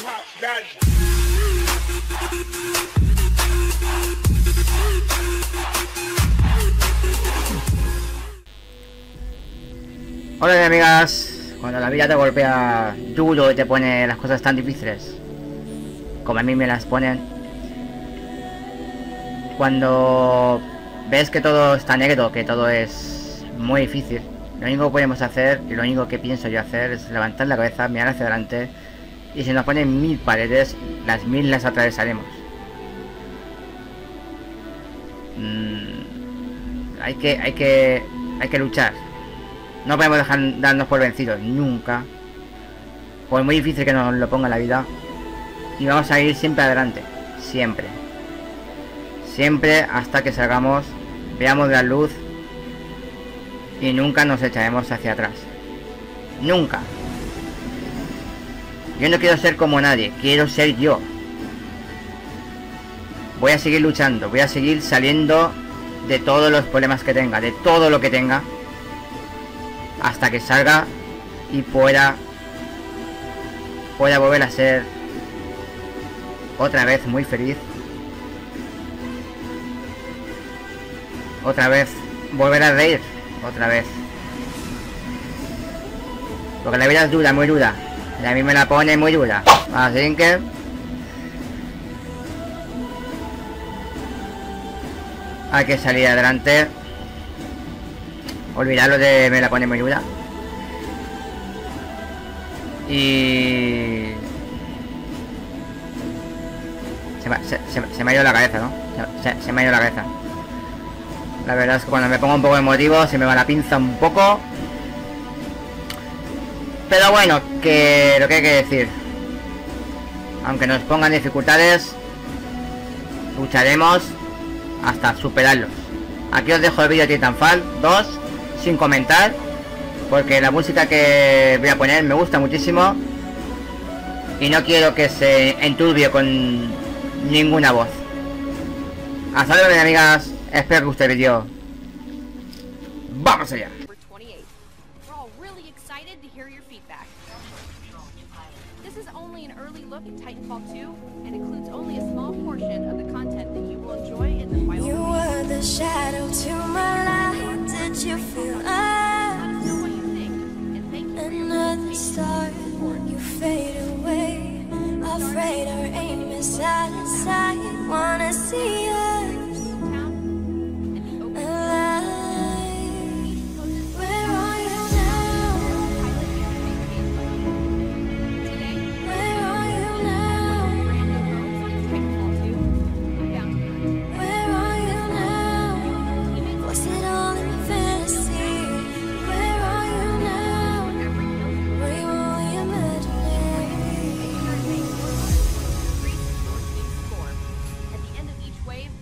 Hola mis amigas, cuando la vida te golpea duro y te pone las cosas tan difíciles como a mí me las ponen, cuando ves que todo está negro, que todo es muy difícil, lo único que podemos hacer y lo único que pienso yo hacer es levantar la cabeza, mirar hacia adelante, y si nos ponen 1000 paredes, las 1000 las atravesaremos. Hay que luchar. No podemos darnos por vencidos nunca, por muy difícil que nos lo ponga la vida, y vamos a ir siempre adelante, siempre hasta que salgamos, veamos la luz y nunca nos echaremos hacia atrás, nunca. Yo no quiero ser como nadie, quiero ser yo. Voy a seguir luchando, voy a seguir saliendo de todos los problemas que tenga, de todo lo que tenga, hasta que salga y pueda volver a ser otra vez muy feliz, otra vez volver a reír, otra vez, porque la vida es dura, muy dura, y a mí me la pone muy dura, así que hay que salir adelante. Olvidarlo de me la pone muy dura. Y se me ha ido la cabeza, ¿no? Se me ha ido la cabeza. La verdad es que cuando me pongo un poco emotivo se me va la pinza un poco. Pero bueno, que lo que hay que decir, aunque nos pongan dificultades, lucharemos hasta superarlos. Aquí os dejo el vídeo de Titanfall 2 sin comentar, porque la música que voy a poner me gusta muchísimo y no quiero que se enturbie con ninguna voz. Hasta luego, mis amigas, espero que os guste el vídeo. ¡Vamos allá! Shadow to my light, did you feel us? Another star, you fade away. Afraid our aim is out of sight. Wanna see us alive. Where are you now? Where are you now? Where are you now? Was it all in fantasy? Where are you now? Were you only imaginary? At the end of each wave,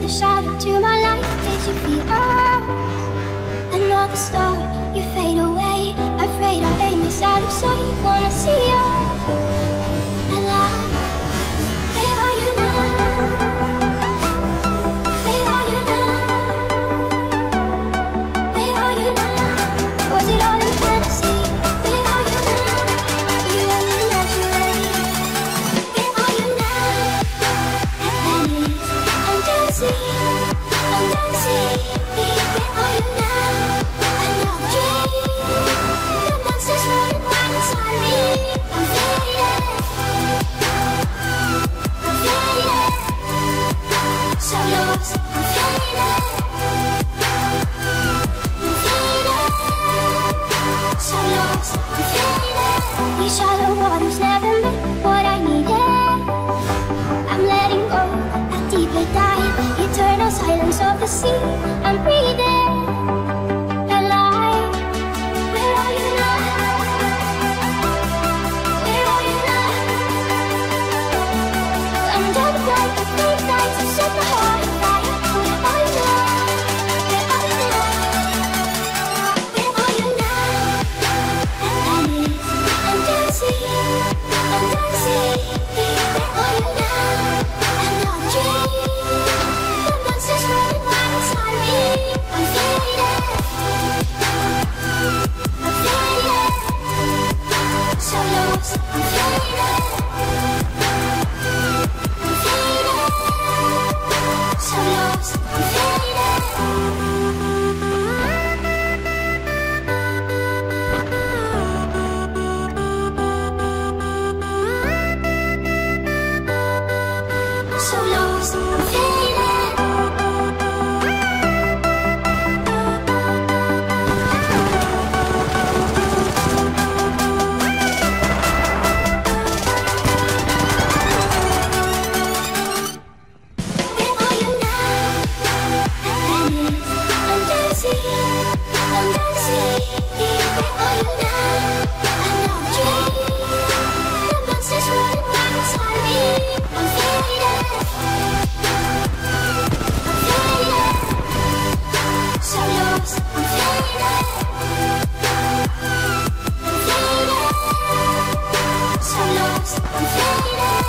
a shadow to my light. Did you feel another star? You fade away. Afraid our aim is out of sight. Wanna see you alive. Where are you now? Where are you now? Where are you now? Was it all in fantasy? Where are you now? You and me naturally. Where are you now? I'm dancing. I'm dancing. Where are you now? Another dream. The monsters running wild inside me. I'm faded. I'm faded. So lost. I'm faded. I'm faded. So lost. I'm faded. These shallow waters never meant what I needed. I'm letting go. A deeper dive. Eternal silence of the sea. I'm breathing. Alive. Where are you now? Where are you now? I'm dead like the big nights to set my heart on fire. Where are you now? Where are you now? Where are you now? I'm dancing. I'm dancing. Where are you now? I'm not dreaming. The monsters running wild inside me. I'm faded. I'm faded. So lost. I'm faded. I'm faded. So lost. I'm faded. So lost. I'm faded. Where are you now? I'm dancing. I'm dancing. Where are you now? I'm not dreaming. The monsters running wild inside me. I'm faded. I'm faded. So lost. I'm faded. I'm faded. So lost. I'm faded.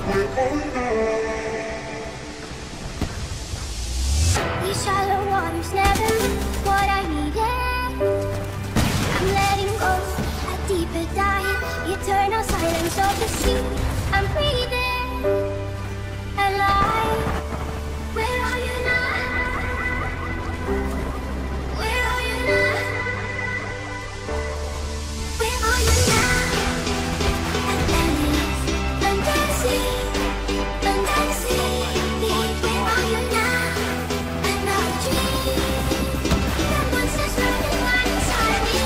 These shallow waters never what I needed. I'm letting go, a deeper dive, eternal silence of the sea. I'm breathing alive. Where are you now? Where are you now? Where are you now? Atlantis, under the sea, under the sea. Where are you now? Another dream. The monsters running wild inside me.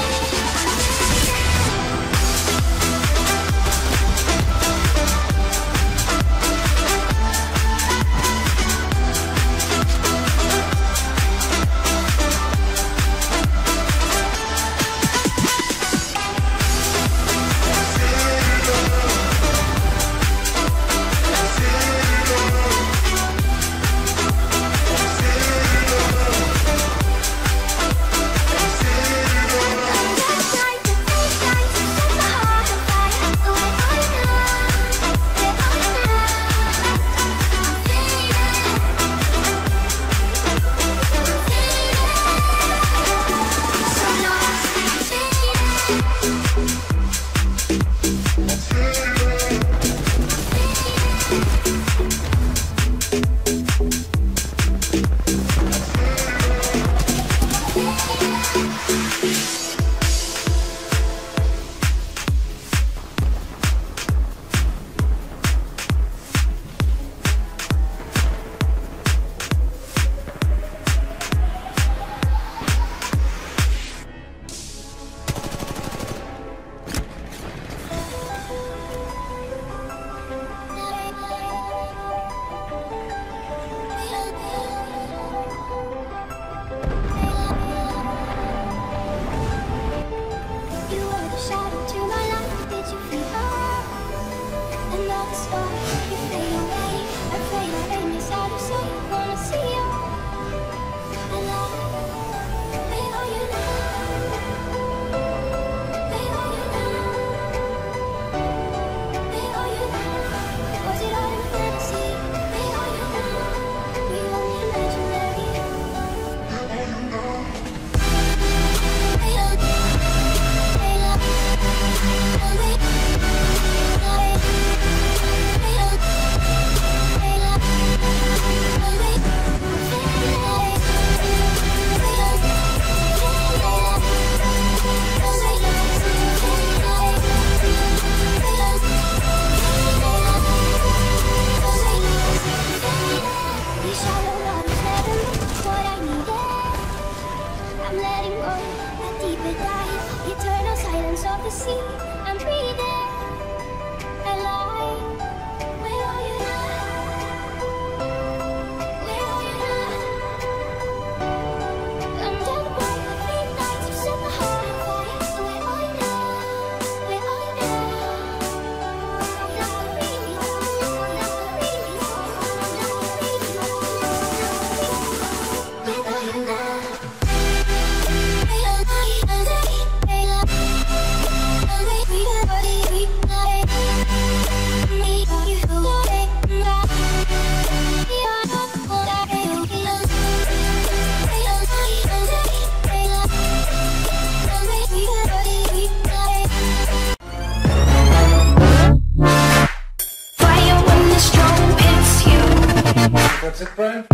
That's it, Brian?